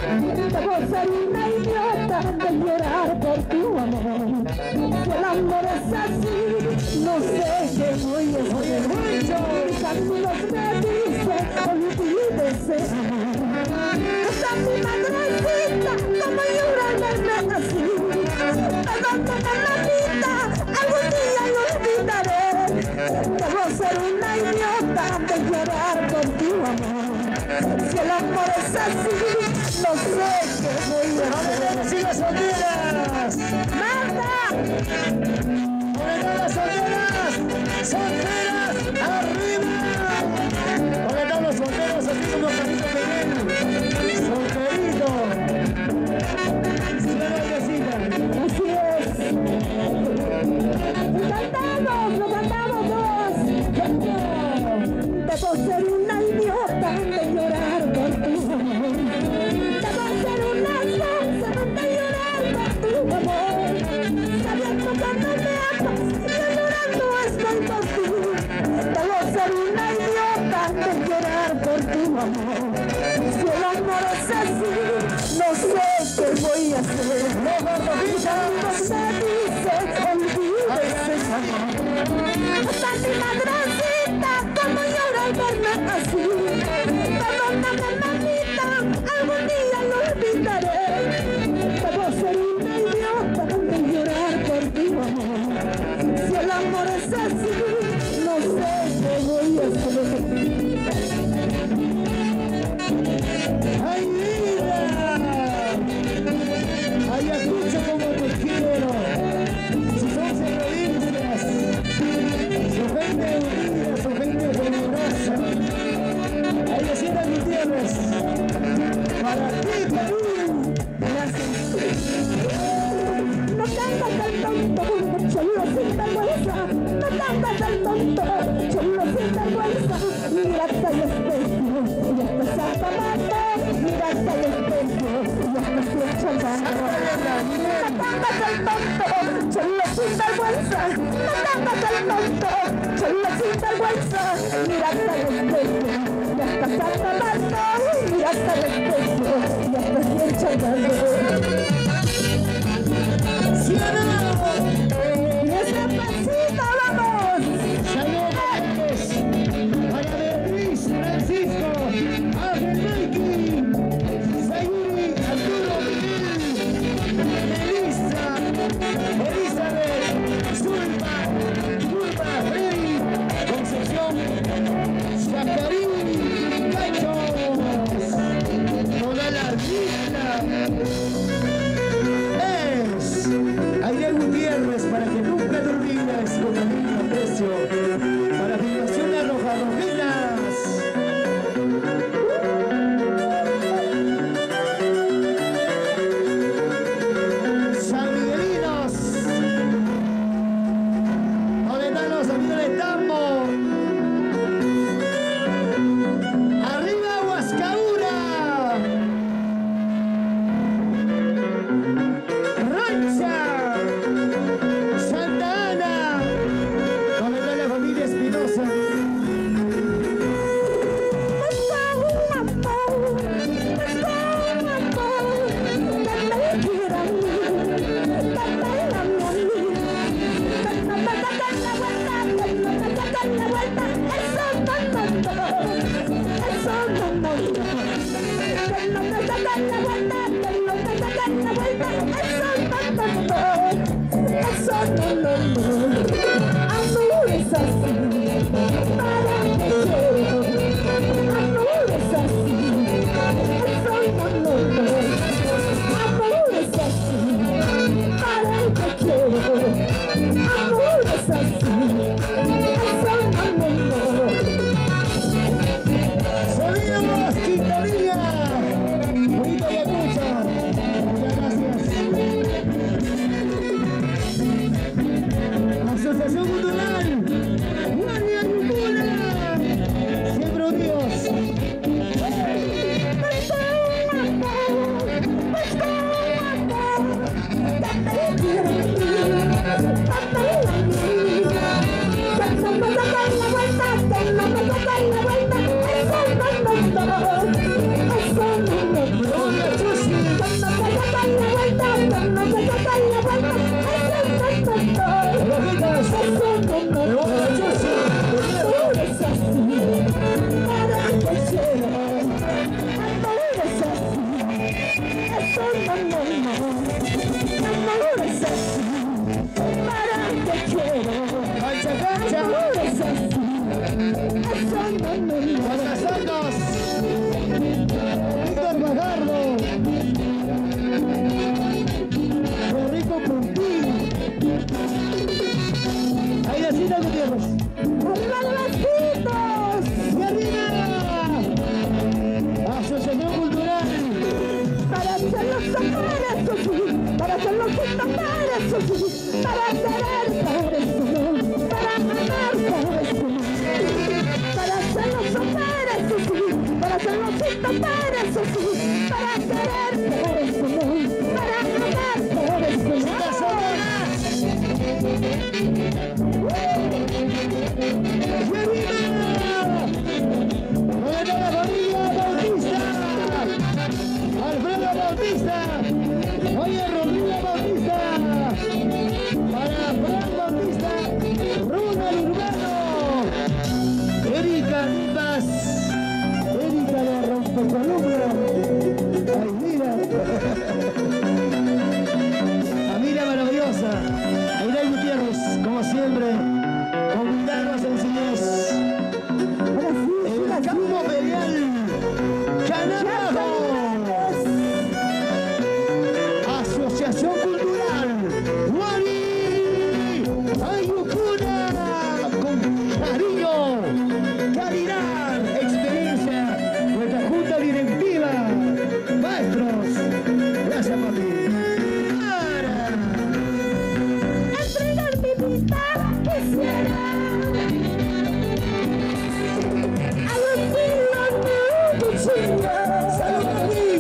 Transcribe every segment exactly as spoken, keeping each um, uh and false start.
Debo ser una idiota de llorar por tu amor. Si el amor es así, no sé qué voy a hacer. Mis caminos me dicen, olvídese amor. Esa mi madrecita, como llora al verme así. Perdóname mamita, algún día lo olvidaré. Debo ser una idiota de llorar por tu amor. Si el amor es así, no sé qué voy a hacer. ¡Así las solteras! ¡Marta! ¡Con las solteras! ¡Solteras! ¡Arriba! Con los solteros así como Carito Miguel. ¡Solterito! ¡Sí, la bailecita! Así es. ¡Lo cantamos! ¡Lo cantamos todos! Debo ser una idiota de llorar por tu amor. Debo ser una sonsa de llorar por tu amor. Sabiendo que no me amas y llorando estoy por ti. Debo ser una idiota de llorar por tu amor. Si el amor es así, no sé qué voy a hacer. ¡No, Bartolita! Me dice, olvídese amor. Hasta mi madrecita, como llora al verme así. Perdóname mamita, algún día lo olvidaré. Debo ser una idiota de llorar por tu amor. Si el amor es así, no sé qué voy a hacer. ¡Ay, vida! ¡Ay, escucho como te quiero! Si son provincias, su gente unida, su gente generosa. Ahí decida Gutiérrez. Para ti, Perú. Gracias. No cantas al tonto, solo sin vergüenza. No cantas al tonto, solo sin vergüenza. Mírate al espejo y estás acabando. Mírate al espejo y estás echando. No cantas al tonto, solo sin vergüenza. No cantas al tonto, solo sin vergüenza. Mírate al espejo y estás acabando. Mírate al espejo y estás echando. ¡Sí, no! Y ese pasito, vamos. Saludos para Beatriz, Francisco, Ángel Mikey, Sayuri, Arturo Miguel, Melissa, Elizabeth, Zulma, Zulma, Freddy, Concepción, Zacarín, Cachos, toda la isla. es así, para que quiero. Cancha, cancha. No es así, eso no me lo. Guardasacas. Víctor Bajardo. Rico Puntín. Ahí decida Gutiérrez. ¡Arriba los vasitos! ¡Y arriba! Asociación Cultural. Para hacer los tamales, sí, para hacer los tamales, sí, para querer por eso, para amar por eso, para hacer los tamales, sí, para hacer los tamales, sí, para querer por eso, para amar por eso. ¡Chicas sonoras! ¡Y arriba! ¡Buena la familia Bautista! ¡Alfredo Bautista! ¡Oye, Rodrigo Bautista! ¡Para Fran Bautista! ¡Ronald Urbano! ¡Erika Rivas! ¡Erika la rompecolumna! ¡Ay, mira! ¡Familia maravillosa! Ayrey Gutiérrez, como siempre, con humildad, sencillez. El campo ferial, Canarajo, Asociación Cultural, Wari, Ayucuna, con cariño, calidad, experiencia, nuestra junta directiva, maestros, gracias papi. Entregar mi vida quisiera a los hijos de tu chica. ¡Salud para ti!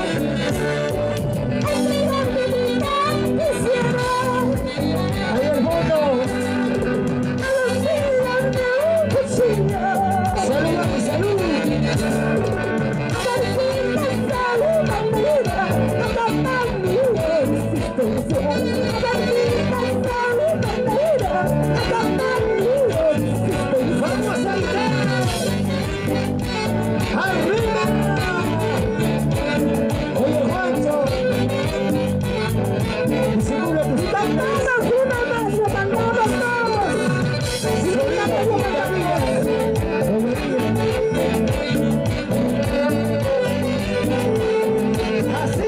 Entregar mi vida quisiera Ahí el fondo. a los hijos de tu chica. ¡Salud papi, salud! Darcita, salud, bandera, no tapa mi existencia. Darcita, salud, bandera, no tapa mi existencia. ¡Vamos a saltar! ¡Arriba! Oye, Juancho. Disimula tus Cantamos una vez, cantamos todos. Solita así.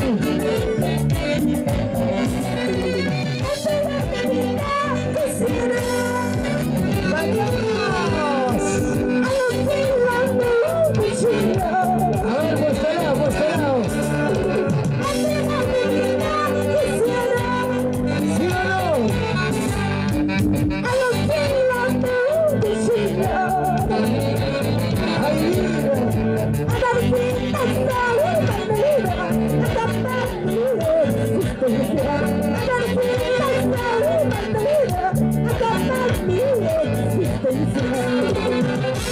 Entregar mi vida quisiera ¡Vayamos! a los hijos de tu chica. A ver, pues pelado, pues pelado. Entregar mi vida quisiera ¿Sí o no? a los hijos de tu chica. ¡Ay, mira! A Darcita, salud, bandera, no tapa mi existencia. A Darcita, salud, bandera, no tapa mi existencia.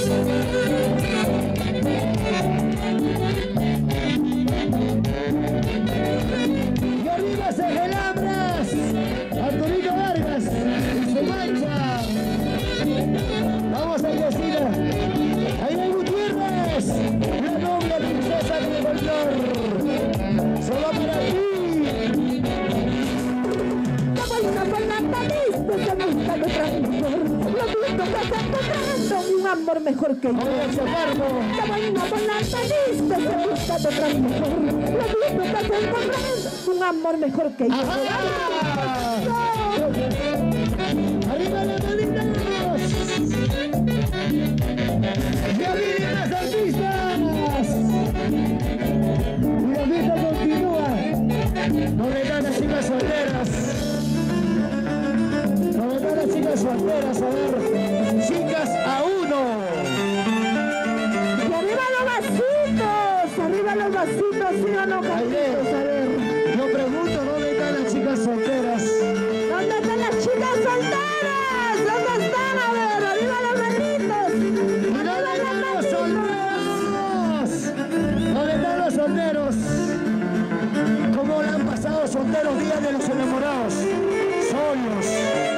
¡Y arriba se gelabras! ¡Arturito Vargas! ¡Y su mancha! ¡Vamos a Yacina! ¡Ayrey Gutiérrez! ¡La noble princesa de Bolívar! ¡Solo para ti! La vaina con la nariz, se busca detrás mejor. Lo visto que se encontrando un amor mejor que yo. ¡Oye, Chaparro! La vaina con la nariz, se busca detrás mejor. Lo visto que se encontrando un amor mejor que yo. ¡Ajá! ¡Arriba las manitas! ¡Ya vienen las artistas! Y la fiesta continúa. ¿Dónde están las chicas solteras? ¿Dónde están las chicas solteras? A ver, chicas a uno. Y arriba los vasitos, arriba los vasitos, sí o no, Carlitos, a ver. Yo pregunto, ¿dónde están las chicas solteras? ¿Dónde están las chicas solteras? ¿Dónde están? A ver, arriba los manitos. ¿Y dónde están los solteros? ¿Dónde están los solteros? ¿Cómo le han pasado solteros días de los enamorados? Solos.